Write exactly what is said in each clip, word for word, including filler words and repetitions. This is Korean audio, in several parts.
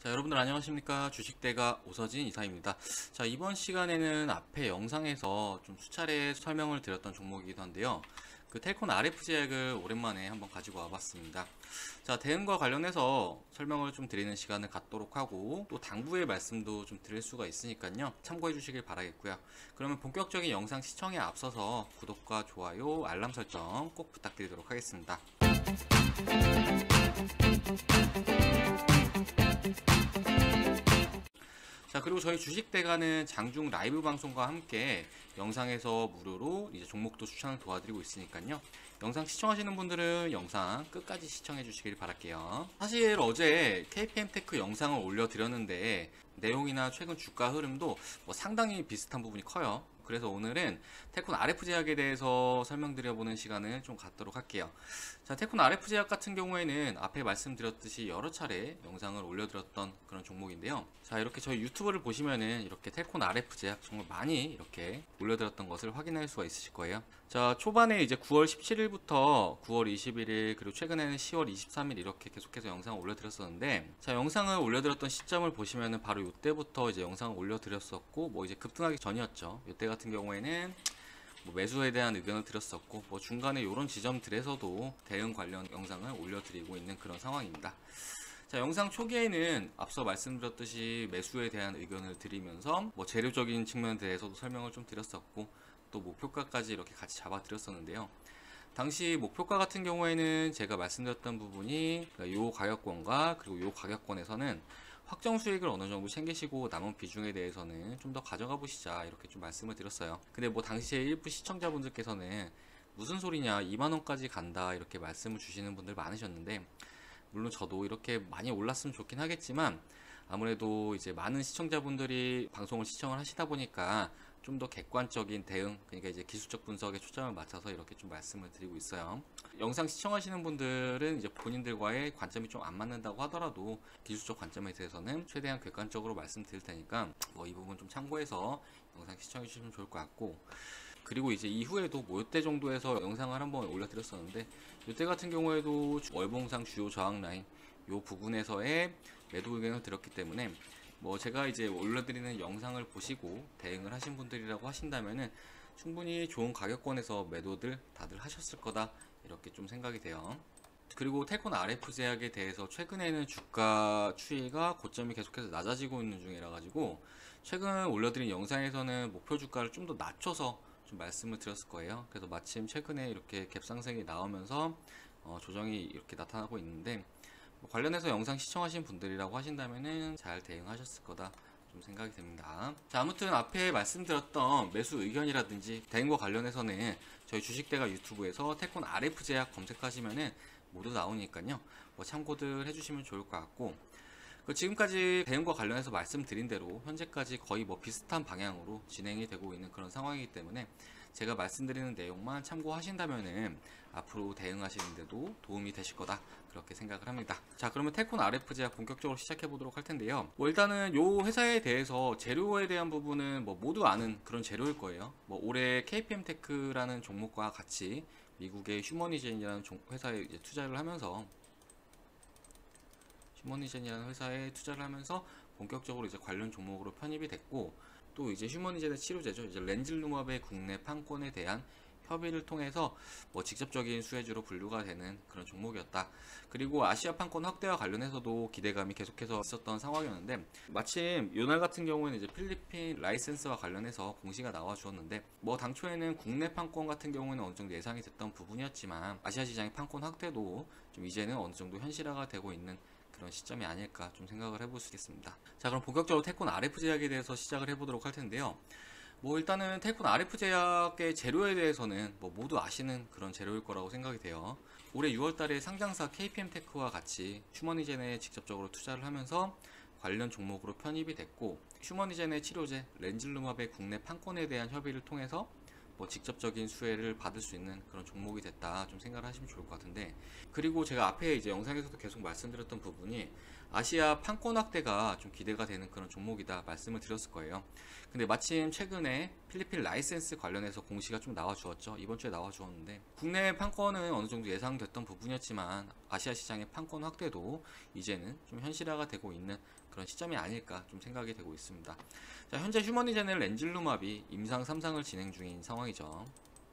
자, 여러분들 안녕하십니까? 주식대가 오서진 이사입니다. 자, 이번 시간에는 앞에 영상에서 좀 수차례 설명을 드렸던 종목이기도 한데요. 그 텔콘 알에프 제약을 오랜만에 한번 가지고 와봤습니다. 자, 대응과 관련해서 설명을 좀 드리는 시간을 갖도록 하고, 또 당부의 말씀도 좀 드릴 수가 있으니까요. 참고해 주시길 바라겠고요. 그러면 본격적인 영상 시청에 앞서서 구독과 좋아요, 알람 설정 꼭 부탁드리도록 하겠습니다. 자, 그리고 저희 주식대가는 장중 라이브 방송과 함께 영상에서 무료로 이제 종목도 추천을 도와드리고 있으니까요. 영상 시청하시는 분들은 영상 끝까지 시청해 주시길 바랄게요. 사실 어제 케이피엠테크 영상을 올려드렸는데 내용이나 최근 주가 흐름도 뭐 상당히 비슷한 부분이 커요. 그래서 오늘은 텔콘 알에프 제약에 대해서 설명드려보는 시간을 좀 갖도록 할게요. 자, 텔콘 알에프 제약 같은 경우에는 앞에 말씀드렸듯이 여러 차례 영상을 올려드렸던 그런 종목인데요. 자, 이렇게 저희 유튜브를 보시면은 이렇게 텔콘 알에프 제약 정말 많이 이렇게 올려드렸던 것을 확인할 수가 있으실 거예요. 자, 초반에 이제 구월 십칠일부터 구월 이십일일 그리고 최근에는 시월 이십삼일 이렇게 계속해서 영상을 올려드렸었는데, 자, 영상을 올려드렸던 시점을 보시면은 바로 이때부터 이제 영상을 올려드렸었고, 뭐 이제 급등하기 전이었죠. 이때 같은 경우에는 뭐 매수에 대한 의견을 드렸었고, 뭐 중간에 이런 지점들에서도 대응 관련 영상을 올려드리고 있는 그런 상황입니다. 자, 영상 초기에는 앞서 말씀드렸듯이 매수에 대한 의견을 드리면서 뭐 재료적인 측면에 대해서도 설명을 좀 드렸었고, 또 목표가까지 이렇게 같이 잡아 드렸었는데요. 당시 목표가 같은 경우에는 제가 말씀드렸던 부분이 이 가격권과 그리고 이 가격권에서는 확정 수익을 어느 정도 챙기시고 남은 비중에 대해서는 좀 더 가져가 보시자 이렇게 좀 말씀을 드렸어요. 근데 뭐 당시에 일부 시청자분들께서는 무슨 소리냐, 이만 원까지 간다 이렇게 말씀을 주시는 분들 많으셨는데, 물론 저도 이렇게 많이 올랐으면 좋긴 하겠지만 아무래도 이제 많은 시청자분들이 방송을 시청을 하시다 보니까 좀 더 객관적인 대응, 그러니까 이제 기술적 분석에 초점을 맞춰서 이렇게 좀 말씀을 드리고 있어요. 영상 시청하시는 분들은 이제 본인들과의 관점이 좀 안 맞는다고 하더라도 기술적 관점에 대해서는 최대한 객관적으로 말씀드릴 테니까 뭐 이 부분 좀 참고해서 영상 시청해 주시면 좋을 것 같고, 그리고 이제 이후에도 뭐 이때 정도에서 영상을 한번 올려드렸었는데, 이때 같은 경우에도 월봉상 주요 저항 라인 요 부분에서의 매도 의견을 드렸기 때문에 뭐 제가 이제 올려드리는 영상을 보시고 대응을 하신 분들이라고 하신다면은 충분히 좋은 가격권에서 매도들 다들 하셨을 거다 이렇게 좀 생각이 돼요. 그리고 텔콘 알에프 제약에 대해서 최근에는 주가 추이가 고점이 계속해서 낮아지고 있는 중이라 가지고 최근 올려드린 영상에서는 목표 주가를 좀 더 낮춰서 좀 말씀을 드렸을 거예요. 그래서 마침 최근에 이렇게 갭 상승이 나오면서 어 조정이 이렇게 나타나고 있는데, 관련해서 영상 시청하신 분들이라고 하신다면은 잘 대응하셨을 거다 좀 생각이 됩니다. 자, 아무튼 앞에 말씀드렸던 매수 의견이라든지 대응과 관련해서는 저희 주식대가 유튜브에서 텔콘 알에프 제약 검색하시면은 모두 나오니까요. 뭐 참고들 해주시면 좋을 것 같고, 그 지금까지 대응과 관련해서 말씀드린 대로 현재까지 거의 뭐 비슷한 방향으로 진행이 되고 있는 그런 상황이기 때문에 제가 말씀드리는 내용만 참고하신다면은 앞으로 대응하시는데도 도움이 되실 거다 그렇게 생각을 합니다. 자, 그러면 텔콘 알에프 제약 본격적으로 시작해 보도록 할 텐데요. 뭐 일단은 요 회사에 대해서 재료에 대한 부분은 뭐 모두 아는 그런 재료일 거예요. 뭐 올해 케이피엠테크라는 종목과 같이 미국의 휴머니젠이라는 회사에 이제 투자를 하면서 휴머니젠이라는 회사에 투자를 하면서 본격적으로 이제 관련 종목으로 편입이 됐고, 또 이제 휴머니젠의 치료제죠. 이제 렌질루마브의 국내 판권에 대한 협의를 통해서 뭐 직접적인 수혜주로 분류가 되는 그런 종목이었다. 그리고 아시아 판권 확대와 관련해서도 기대감이 계속해서 있었던 상황이었는데, 마침 요날 같은 경우에는 이제 필리핀 라이센스와 관련해서 공시가 나와 주었는데, 뭐 당초에는 국내 판권 같은 경우에는 어느 정도 예상이 됐던 부분이었지만 아시아 시장의 판권 확대도 좀 이제는 어느 정도 현실화가 되고 있는 그런 시점이 아닐까 좀 생각을 해볼 수 있겠습니다. 자, 그럼 본격적으로 텔콘 알에프 제약에 대해서 시작을 해보도록 할 텐데요. 뭐 일단은 텔콘 알에프 제약의 재료에 대해서는 뭐 모두 아시는 그런 재료일 거라고 생각이 돼요. 올해 유월 달에 상장사 케이피엠테크와 같이 휴머니젠에 직접적으로 투자를 하면서 관련 종목으로 편입이 됐고, 휴머니젠의 치료제 렌질루마브의 국내 판권에 대한 협의를 통해서 뭐 직접적인 수혜를 받을 수 있는 그런 종목이 됐다 좀 생각을 하시면 좋을 것 같은데, 그리고 제가 앞에 이제 영상에서도 계속 말씀드렸던 부분이 아시아 판권 확대가 좀 기대가 되는 그런 종목이다 말씀을 드렸을 거예요. 근데 마침 최근에 필리핀 라이센스 관련해서 공시가 좀 나와 주었죠. 이번 주에 나와 주었는데 국내 판권은 어느 정도 예상됐던 부분이었지만 아시아 시장의 판권 확대도 이제는 좀 현실화가 되고 있는 그런 시점이 아닐까 좀 생각이 되고 있습니다. 자, 현재 휴머니젠의 렌질루맙이 임상 삼 상을 진행 중인 상황이죠.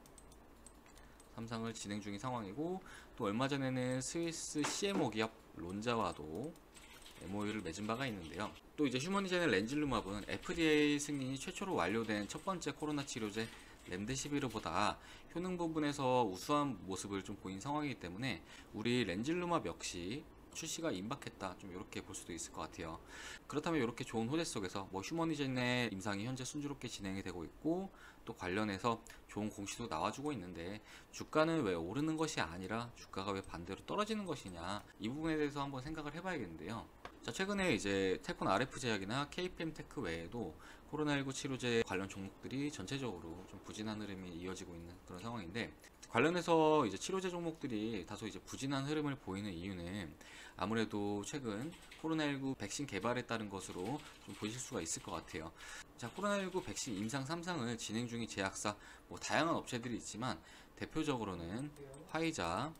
삼 상을 진행 중인 상황이고, 또 얼마 전에는 스위스 씨엠오 기업 론자와도 엠오유를 맺은 바가 있는데요. 또 이제 휴머니젠의 렌질루맙은 에프디에이 승인이 최초로 완료된 첫 번째 코로나 치료제 렘데시비르보다 효능 부분에서 우수한 모습을 좀 보인 상황이기 때문에 우리 렌질루맙 역시 출시가 임박했다, 좀 이렇게 볼 수도 있을 것 같아요. 그렇다면 이렇게 좋은 호재 속에서 뭐 휴머니젠의 임상이 현재 순조롭게 진행이 되고 있고, 또 관련해서 좋은 공시도 나와주고 있는데 주가는 왜 오르는 것이 아니라 주가가 왜 반대로 떨어지는 것이냐, 이 부분에 대해서 한번 생각을 해봐야겠는데요. 자, 최근에 이제 테콘 알에프 제약이나 케이피엠 테크 외에도 코로나십구 치료제 관련 종목들이 전체적으로 좀 부진한 흐름이 이어지고 있는 그런 상황인데, 관련해서 이제 치료제 종목들이 다소 이제 부진한 흐름을 보이는 이유는 아무래도 최근 코로나십구 백신 개발에 따른 것으로 좀 보실 수가 있을 것 같아요. 자, 코로나십구 백신 임상 삼 상을 진행 중인 제약사, 뭐 다양한 업체들이 있지만 대표적으로는 화이자,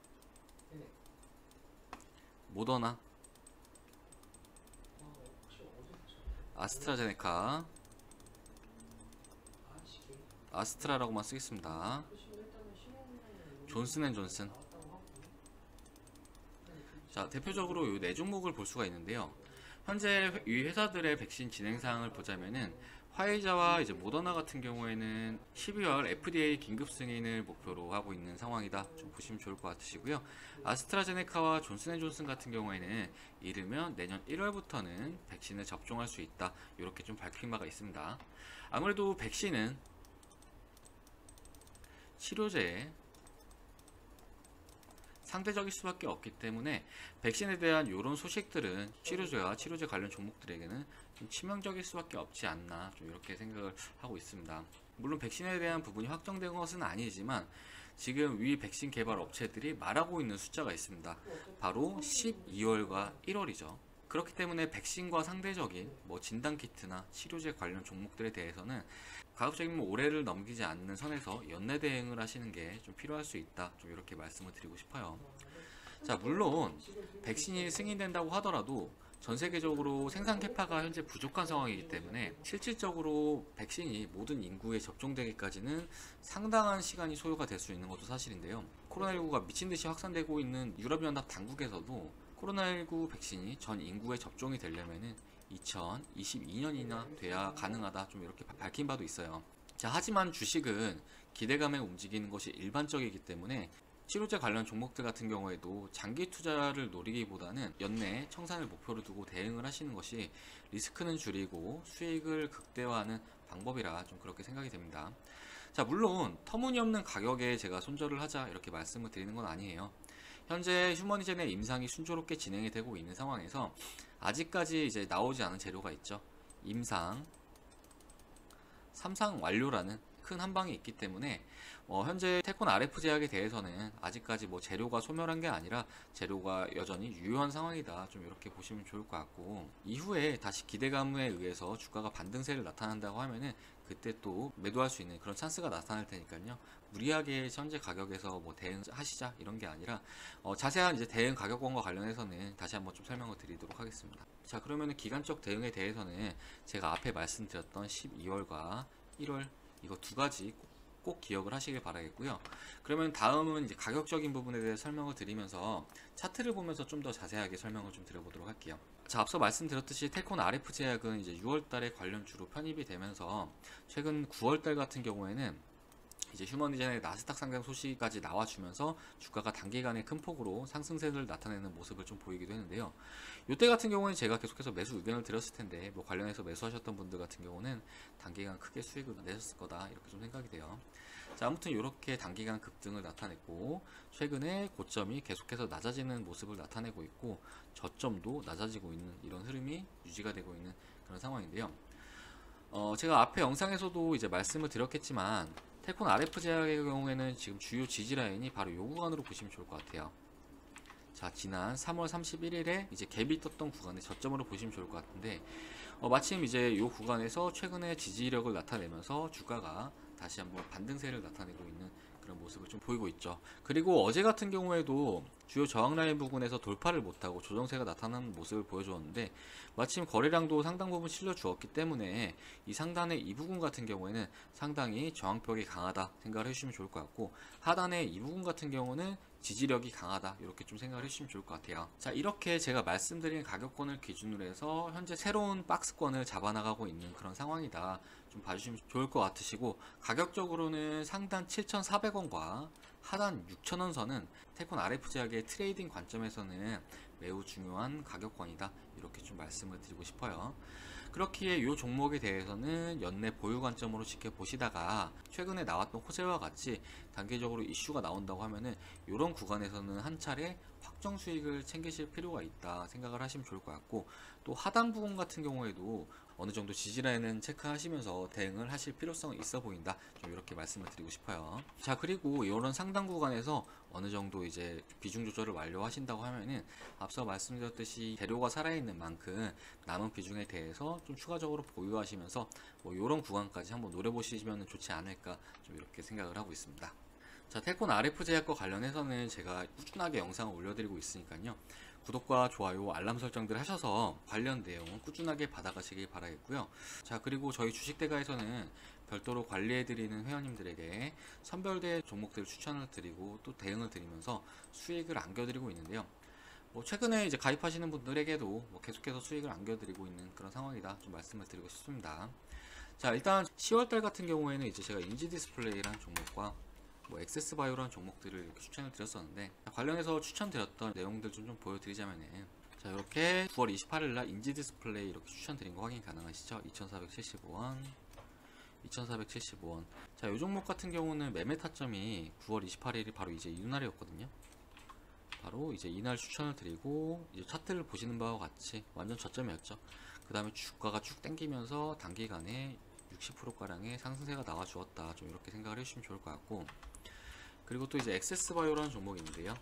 모더나, 아스트라제네카, 아스트라라고만 쓰겠습니다. 존슨앤존슨. 자, 대표적으로 이 네 종목을 볼 수가 있는데요. 현재 이 회사들의 백신 진행 사항을 보자면은 화이자와 이제 모더나 같은 경우에는 십이월 에프디에이 긴급 승인을 목표로 하고 있는 상황이다, 좀 보시면 좋을 것 같으시고요. 아스트라제네카와 존슨앤존슨 같은 경우에는 이르면 내년 일월부터는 백신을 접종할 수 있다, 이렇게 좀 밝힌 바가 있습니다. 아무래도 백신은 치료제에 상대적일 수밖에 없기 때문에 백신에 대한 이런 소식들은 치료제와 치료제 관련 종목들에게는 좀 치명적일 수밖에 없지 않나, 좀 이렇게 생각을 하고 있습니다. 물론 백신에 대한 부분이 확정된 것은 아니지만 지금 위 백신 개발 업체들이 말하고 있는 숫자가 있습니다. 바로 십이월과 일월이죠. 그렇기 때문에 백신과 상대적인 뭐 진단키트나 치료제 관련 종목들에 대해서는 가급적이면 올해를 넘기지 않는 선에서 연내 대응을 하시는 게 좀 필요할 수 있다, 좀 이렇게 말씀을 드리고 싶어요. 자, 물론 백신이 승인된다고 하더라도 전 세계적으로 생산 캐파가 현재 부족한 상황이기 때문에 실질적으로 백신이 모든 인구에 접종되기까지는 상당한 시간이 소요가 될 수 있는 것도 사실인데요. 코로나십구가 미친듯이 확산되고 있는 유럽연합 당국에서도 코로나십구 백신이 전 인구에 접종이 되려면은 이천이십이 년이나 돼야 가능하다, 좀 이렇게 밝힌 바도 있어요. 자, 하지만 주식은 기대감에 움직이는 것이 일반적이기 때문에 치료제 관련 종목들 같은 경우에도 장기 투자를 노리기보다는 연내 청산을 목표로 두고 대응을 하시는 것이 리스크는 줄이고 수익을 극대화하는 방법이라 좀 그렇게 생각이 됩니다. 자, 물론 터무니없는 가격에 제가 손절을 하자, 이렇게 말씀을 드리는 건 아니에요. 현재 휴머니젠의 임상이 순조롭게 진행이 되고 있는 상황에서 아직까지 이제 나오지 않은 재료가 있죠. 임상 삼 상 완료라는 큰 한방이 있기 때문에 어, 현재 테콘 알에프 제약에 대해서는 아직까지 뭐 재료가 소멸한 게 아니라 재료가 여전히 유효한 상황이다, 좀 이렇게 보시면 좋을 것 같고, 이후에 다시 기대감에 의해서 주가가 반등세를 나타난다고 하면은 그때 또 매도할 수 있는 그런 찬스가 나타날 테니까요. 무리하게 현재 가격에서 뭐 대응하시자, 이런 게 아니라 어, 자세한 이제 대응 가격권과 관련해서는 다시 한번 좀 설명을 드리도록 하겠습니다. 자, 그러면은 기간적 대응에 대해서는 제가 앞에 말씀드렸던 십이월과 일월 이거 두 가지 꼭, 꼭 기억을 하시길 바라겠고요. 그러면 다음은 이제 가격적인 부분에 대해 설명을 드리면서 차트를 보면서 좀 더 자세하게 설명을 좀 드려보도록 할게요. 자, 앞서 말씀드렸듯이 테콘 알에프 제약은 이제 유월 달에 관련주로 편입이 되면서 최근 구월 달 같은 경우에는 이제 휴머니젠의 나스닥 상장 소식까지 나와주면서 주가가 단기간에 큰 폭으로 상승세를 나타내는 모습을 좀 보이기도 했는데요. 이때 같은 경우는 제가 계속해서 매수 의견을 드렸을 텐데 뭐 관련해서 매수하셨던 분들 같은 경우는 단기간 크게 수익을 내셨을 거다, 이렇게 좀 생각이 돼요. 자, 아무튼 이렇게 단기간 급등을 나타냈고 최근에 고점이 계속해서 낮아지는 모습을 나타내고 있고 저점도 낮아지고 있는 이런 흐름이 유지가 되고 있는 그런 상황인데요. 어, 제가 앞에 영상에서도 이제 말씀을 드렸겠지만 테콘 알에프 제약의 경우에는 지금 주요 지지 라인이 바로 요 구간으로 보시면 좋을 것 같아요. 자, 지난 삼월 삼십일일에 이제 갭이 떴던 구간의 저점으로 보시면 좋을 것 같은데, 어, 마침 이제 이 구간에서 최근에 지지력을 나타내면서 주가가 다시 한번 반등세를 나타내고 있는 그런 모습을 좀 보이고 있죠. 그리고 어제 같은 경우에도 주요 저항 라인 부근에서 돌파를 못하고 조정세가 나타나는 모습을 보여주었는데, 마침 거래량도 상당 부분 실려 주었기 때문에 이 상단의 이 부분 같은 경우에는 상당히 저항벽이 강하다 생각을 해주시면 좋을 것 같고, 하단의 이 부분 같은 경우는 지지력이 강하다, 이렇게 좀 생각을 해주시면 좋을 것 같아요. 자, 이렇게 제가 말씀드린 가격권을 기준으로 해서 현재 새로운 박스권을 잡아나가고 있는 그런 상황이다, 좀 봐주시면 좋을 것 같으시고, 가격적으로는 상단 칠천사백 원과 하단 육천 원 선은 태권 알에프 제약의 트레이딩 관점에서는 매우 중요한 가격권이다, 이렇게 좀 말씀을 드리고 싶어요. 그렇기에 이 종목에 대해서는 연내 보유 관점으로 지켜보시다가 최근에 나왔던 호재와 같이 단기적으로 이슈가 나온다고 하면은 이런 구간에서는 한 차례 확정 수익을 챙기실 필요가 있다 생각을 하시면 좋을 것 같고, 또 하단 부분 같은 경우에도 어느 정도 지지라인은 체크하시면서 대응을 하실 필요성이 있어 보인다, 좀 이렇게 말씀을 드리고 싶어요. 자, 그리고 이런 상단 구간에서 어느 정도 이제 비중 조절을 완료하신다고 하면은 앞서 말씀드렸듯이 재료가 살아있는 만큼 남은 비중에 대해서 좀 추가적으로 보유하시면서 뭐 이런 구간까지 한번 노려보시면 좋지 않을까, 좀 이렇게 생각을 하고 있습니다. 자, 태권 알에프 제약과 관련해서는 제가 꾸준하게 영상을 올려드리고 있으니까요, 구독과 좋아요, 알람 설정들 하셔서 관련 내용을 꾸준하게 받아가시길 바라겠고요. 자, 그리고 저희 주식대가에서는 별도로 관리해드리는 회원님들에게 선별된 종목들 추천을 드리고 또 대응을 드리면서 수익을 안겨드리고 있는데요. 뭐 최근에 이제 가입하시는 분들에게도 뭐 계속해서 수익을 안겨드리고 있는 그런 상황이다, 좀 말씀을 드리고 싶습니다. 자, 일단 시월달 같은 경우에는 이제 제가 인지 디스플레이라는 종목과 뭐 엑세스 바이오라는 종목들을 이렇게 추천을 드렸었는데, 관련해서 추천드렸던 내용들 좀, 좀 보여드리자면은, 자, 이렇게 구월 이십팔일날 인지 디스플레이 이렇게 추천드린 거 확인 가능하시죠? 이천사백칠십오 원, 이천사백칠십오 원. 자, 이 종목 같은 경우는 매매 타점이 구월 이십팔일이 바로 이제 이날이었거든요. 바로 이제 이날 추천을 드리고, 이제 차트를 보시는 바와 같이 완전 저점이었죠. 그 다음에 주가가 쭉 땡기면서 단기간에 육십 퍼센트 가량의 상승세가 나와 주었다, 좀 이렇게 생각을 해주시면 좋을 것 같고, 그리고 또 이제 엑세스 바이오라는 종목인데요.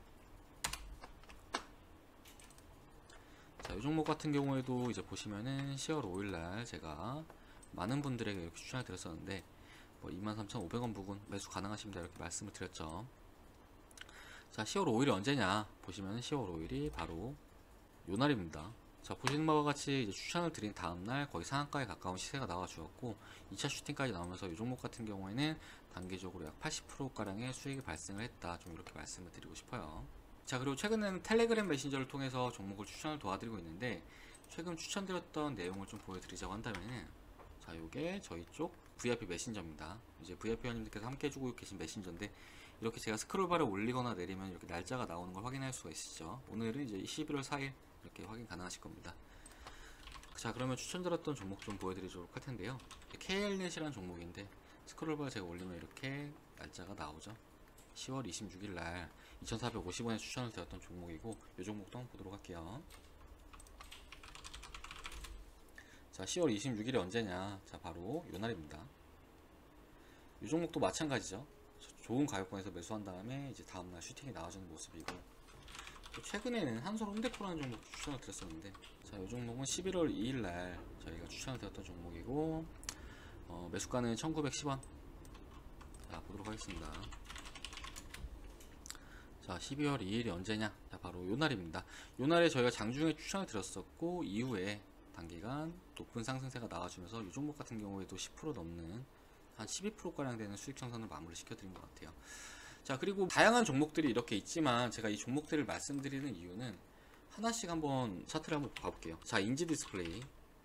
자, 이 종목 같은 경우에도 이제 보시면은 시월 오일날 제가 많은 분들에게 이렇게 추천을 드렸었는데, 뭐 이만 삼천오백 원 부근 매수 가능하십니다, 이렇게 말씀을 드렸죠. 자, 시월 오일이 언제냐 보시면은 시월 오일이 바로 요 날입니다. 자, 보시는 바와 같이 이제 추천을 드린 다음날 거의 상한가에 가까운 시세가 나와 주었고, 이 차 슈팅까지 나오면서 이 종목 같은 경우에는 단기적으로 약 팔십 퍼센트 가량의 수익이 발생을 했다, 좀 이렇게 말씀을 드리고 싶어요. 자, 그리고 최근에는 텔레그램 메신저를 통해서 종목을 추천을 도와드리고 있는데, 최근 추천드렸던 내용을 좀 보여드리자고 한다면은, 자, 요게 저희 쪽 브이아이피 메신저입니다. 이제 브이아이피 회원님들께서 함께 해주고 계신 메신저인데, 이렇게 제가 스크롤바를 올리거나 내리면 이렇게 날짜가 나오는 걸 확인할 수가 있으시죠. 오늘은 이제 십일월 사일 이렇게 확인 가능하실 겁니다. 자, 그러면 추천드렸던 종목 좀 보여드리도록 할 텐데요. 케이엘넷이라는 종목인데, 스크롤바 제가 올리면 이렇게 날짜가 나오죠. 시월 이십육일날 이천사백오십 원에 추천을 드렸던 종목이고, 이 종목도 한번 보도록 할게요. 자, 시월 이십육일이 언제냐, 자, 바로 요 날입니다. 이 종목도 마찬가지죠. 좋은 가격권에서 매수한 다음에 이제 다음날 슈팅이 나와주는 모습이고, 또 최근에는 한솔 홈데코라는 종목 추천을 드렸었는데, 자, 이 종목은 십일월 이일날 저희가 추천을 드렸던 종목이고, 어, 매수가는 천구백십 원. 자, 보도록 하겠습니다. 자, 십이월 이일이 언제냐, 자, 바로 요 날입니다. 요 날에 저희가 장중에 추천을 드렸었고, 이후에 단기간 높은 상승세가 나와주면서 이 종목 같은 경우에도 십 퍼센트 넘는 한 십이 퍼센트 가량 되는 수익 청산을 마무리 시켜드린 것 같아요. 자, 그리고 다양한 종목들이 이렇게 있지만 제가 이 종목들을 말씀드리는 이유는 하나씩 한번 차트를 한번 봐볼게요. 자, 인지 디스플레이.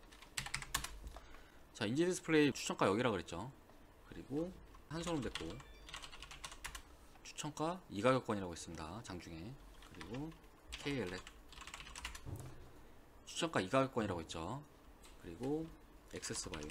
자, 인지 디스플레이 추천가 여기라 그랬죠. 그리고 한솔 홈데코 추천가 이 가격권이라고 했습니다, 장중에. 그리고 케이엘넷 추천가 이 가격권이라고 했죠. 그리고 엑세스 바이오,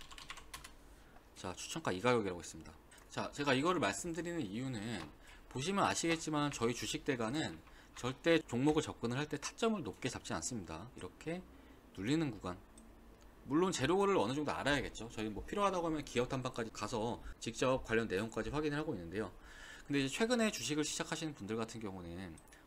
자, 추천가 이 가격이라고 했습니다. 자, 제가 이거를 말씀드리는 이유는 보시면 아시겠지만 저희 주식대가는 절대 종목을 접근을 할 때 타점을 높게 잡지 않습니다. 이렇게 눌리는 구간, 물론 재료를 어느 정도 알아야겠죠. 저희 뭐 필요하다고 하면 기업 탐방까지 가서 직접 관련 내용까지 확인을 하고 있는데요. 근데 이제 최근에 주식을 시작하시는 분들 같은 경우는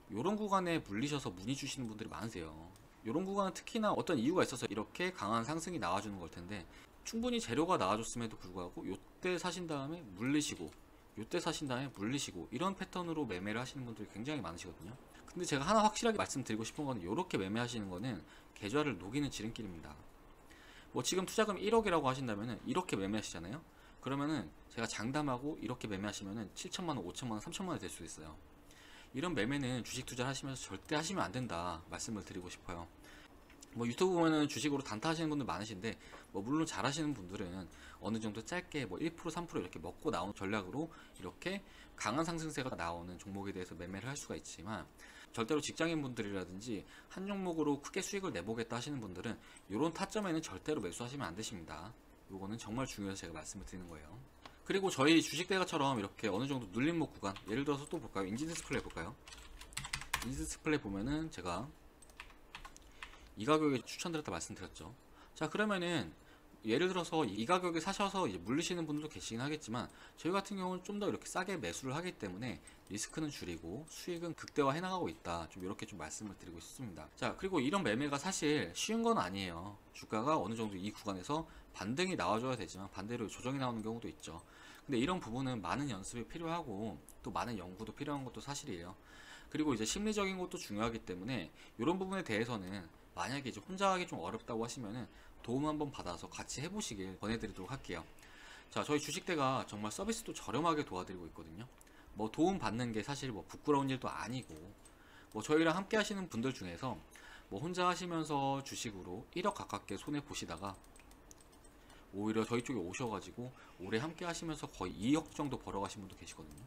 이런 구간에 물리셔서 문의 주시는 분들이 많으세요. 이런 구간은 특히나 어떤 이유가 있어서 이렇게 강한 상승이 나와주는 걸 텐데, 충분히 재료가 나와줬음에도 불구하고 요때 사신 다음에 물리시고 요때 사신 다음에 물리시고 이런 패턴으로 매매를 하시는 분들이 굉장히 많으시거든요. 근데 제가 하나 확실하게 말씀드리고 싶은 거는, 이렇게 매매하시는 거는 계좌를 녹이는 지름길입니다. 뭐 지금 투자금 일억이라고 하신다면은 이렇게 매매하시잖아요. 그러면은 제가 장담하고 이렇게 매매하시면은 칠천만 원, 오천만 원, 삼천만 원이 될 수도 있어요. 이런 매매는 주식 투자를 하시면서 절대 하시면 안 된다 말씀을 드리고 싶어요. 뭐 유튜브 보면은 주식으로 단타 하시는 분들 많으신데, 뭐 물론 잘 하시는 분들은 어느 정도 짧게 뭐 일 퍼센트 삼 퍼센트 이렇게 먹고 나오는 전략으로 이렇게 강한 상승세가 나오는 종목에 대해서 매매를 할 수가 있지만, 절대로 직장인 분들이라든지 한 종목으로 크게 수익을 내보겠다 하시는 분들은 이런 타점에는 절대로 매수하시면 안 되십니다. 요거는 정말 중요해서 제가 말씀을 드리는 거예요. 그리고 저희 주식대가처럼 이렇게 어느 정도 눌림목 구간, 예를 들어서 또 볼까요? 인지 디스플레이 볼까요? 인지 디스플레이 보면은 제가 이 가격에 추천드렸다 말씀드렸죠. 자, 그러면은 예를 들어서 이 가격에 사셔서 이제 물리시는 분들도 계시긴 하겠지만, 저희 같은 경우는 좀 더 이렇게 싸게 매수를 하기 때문에 리스크는 줄이고 수익은 극대화 해나가고 있다, 좀 이렇게 좀 말씀을 드리고 싶습니다. 자, 그리고 이런 매매가 사실 쉬운 건 아니에요. 주가가 어느 정도 이 구간에서 반등이 나와줘야 되지만 반대로 조정이 나오는 경우도 있죠. 근데 이런 부분은 많은 연습이 필요하고 또 많은 연구도 필요한 것도 사실이에요. 그리고 이제 심리적인 것도 중요하기 때문에 이런 부분에 대해서는 만약에 이제 혼자 하기 좀 어렵다고 하시면은 도움 한번 받아서 같이 해보시길 권해드리도록 할게요. 자, 저희 주식대가 정말 서비스도 저렴하게 도와드리고 있거든요. 뭐 도움 받는 게 사실 뭐 부끄러운 일도 아니고, 뭐 저희랑 함께 하시는 분들 중에서 뭐 혼자 하시면서 주식으로 일억 가깝게 손해 보시다가 오히려 저희 쪽에 오셔가지고 오래 함께 하시면서 거의 이억 정도 벌어가신 분도 계시거든요.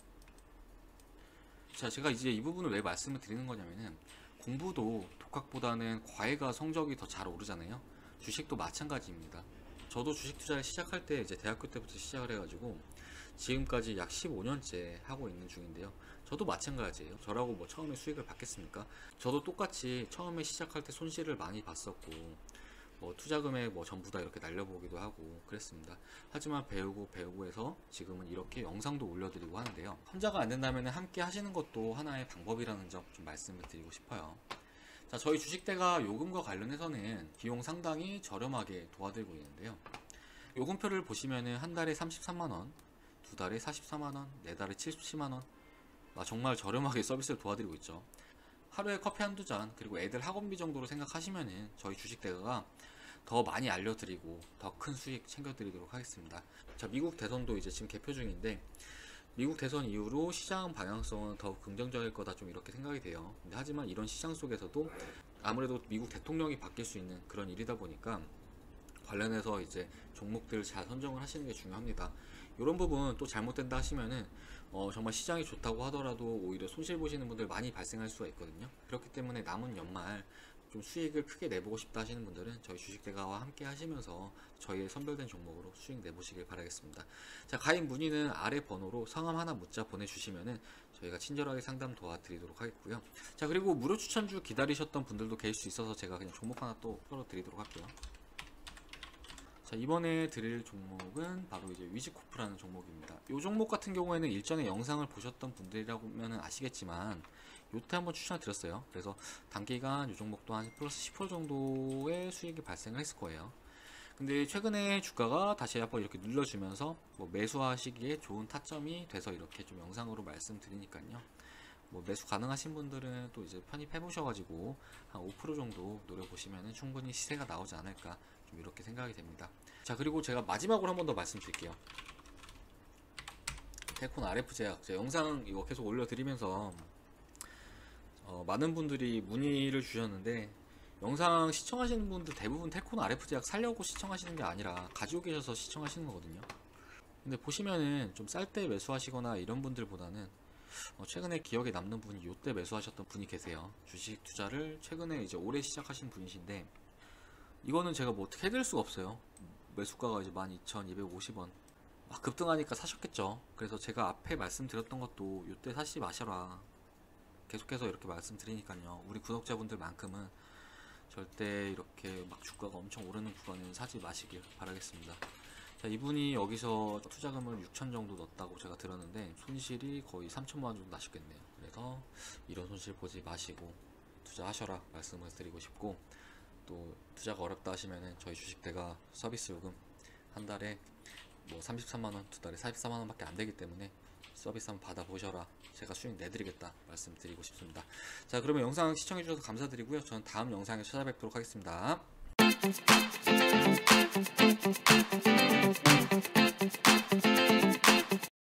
자, 제가 이제 이 부분을 왜 말씀을 드리는 거냐면은, 공부도 독학보다는 과외가 성적이 더 잘 오르잖아요. 주식도 마찬가지입니다. 저도 주식 투자를 시작할 때 이제 대학교 때부터 시작을 해가지고 지금까지 약 십오 년째 하고 있는 중인데요. 저도 마찬가지예요. 저라고 뭐 처음에 수익을 받겠습니까? 저도 똑같이 처음에 시작할 때 손실을 많이 봤었고, 뭐 투자금액 뭐 전부 다 이렇게 날려보기도 하고 그랬습니다. 하지만 배우고 배우고 해서 지금은 이렇게 영상도 올려드리고 하는데요. 혼자가 안 된다면 함께 하시는 것도 하나의 방법이라는 점 좀 말씀을 드리고 싶어요. 자, 저희 주식대가 요금과 관련해서는 비용 상당히 저렴하게 도와드리고 있는데요. 요금표를 보시면은 한 달에 삼십삼만 원, 두 달에 사십사만 원, 네 달에 칠십칠만 원, 아, 정말 저렴하게 서비스를 도와드리고 있죠. 하루에 커피 한두 잔, 그리고 애들 학원비 정도로 생각하시면은 저희 주식대가가 더 많이 알려드리고 더 큰 수익 챙겨드리도록 하겠습니다. 자, 미국 대선도 이제 지금 개표 중인데, 미국 대선 이후로 시장 방향성은 더욱 긍정적일 거다, 좀 이렇게 생각이 돼요. 근데 하지만 이런 시장 속에서도 아무래도 미국 대통령이 바뀔 수 있는 그런 일이다 보니까 관련해서 이제 종목들 잘 선정을 하시는 게 중요합니다. 이런 부분 또 잘못된다 하시면은 어 정말 시장이 좋다고 하더라도 오히려 손실 보시는 분들 많이 발생할 수가 있거든요. 그렇기 때문에 남은 연말 좀 수익을 크게 내보고 싶다 하시는 분들은 저희 주식대가와 함께 하시면서 저희의 선별된 종목으로 수익 내보시길 바라겠습니다. 자, 가입 문의는 아래 번호로 성함 하나 문자 보내주시면은 저희가 친절하게 상담 도와드리도록 하겠고요. 자, 그리고 무료 추천주 기다리셨던 분들도 계실 수 있어서 제가 그냥 종목 하나 또 풀어드리도록 할게요. 자, 이번에 드릴 종목은 바로 이제 위즈코프라는 종목입니다. 이 종목 같은 경우에는 일전에 영상을 보셨던 분들이라면 아시겠지만 요때 한번 추천을 드렸어요. 그래서 단기간 이 종목도 한 플러스 십 퍼센트 정도의 수익이 발생을 했을 거예요. 근데 최근에 주가가 다시 한번 이렇게 눌러주면서 뭐 매수하시기에 좋은 타점이 돼서 이렇게 좀 영상으로 말씀드리니까요. 뭐 매수 가능하신 분들은 또 이제 편입해 보셔가지고 한 오 퍼센트 정도 노려보시면 충분히 시세가 나오지 않을까, 좀 이렇게 생각이 됩니다. 자, 그리고 제가 마지막으로 한 번 더 말씀드릴게요. 텔콘 알에프 제약, 제가 영상 이거 계속 올려드리면서 어, 많은 분들이 문의를 주셨는데, 영상 시청하시는 분들 대부분 텔콘 알에프 제약 살려고 시청하시는 게 아니라 가지고 계셔서 시청하시는 거거든요. 근데 보시면은 좀 쌀 때 매수하시거나 이런 분들보다는 어, 최근에 기억에 남는 분이 요때 매수하셨던 분이 계세요. 주식 투자를 최근에 이제 올해 시작하신 분이신데, 이거는 제가 뭐 어떻게 해드릴 수가 없어요. 매수가가 이제 만 이천이백오십 원 막 급등하니까 사셨겠죠. 그래서 제가 앞에 말씀드렸던 것도 요때 사시 마셔라 계속해서 이렇게 말씀드리니까요. 우리 구독자분들만큼은 절대 이렇게 막 주가가 엄청 오르는 구간은 사지 마시길 바라겠습니다. 자, 이분이 여기서 투자금을 육천 정도 넣었다고 제가 들었는데 손실이 거의 삼천만 원 정도 나셨겠네요. 네. 그래서 이런 손실 보지 마시고 투자하셔라 말씀을 드리고 싶고, 또 투자가 어렵다 하시면은 저희 주식대가 서비스 요금 한 달에 뭐 삼십삼만 원, 두 달에 사십사만 원밖에 안 되기 때문에 서비스 한번 받아보셔라, 제가 수익 내드리겠다 말씀드리고 싶습니다. 자, 그러면 영상 시청해주셔서 감사드리고요. 저는 다음 영상에 찾아뵙도록 하겠습니다.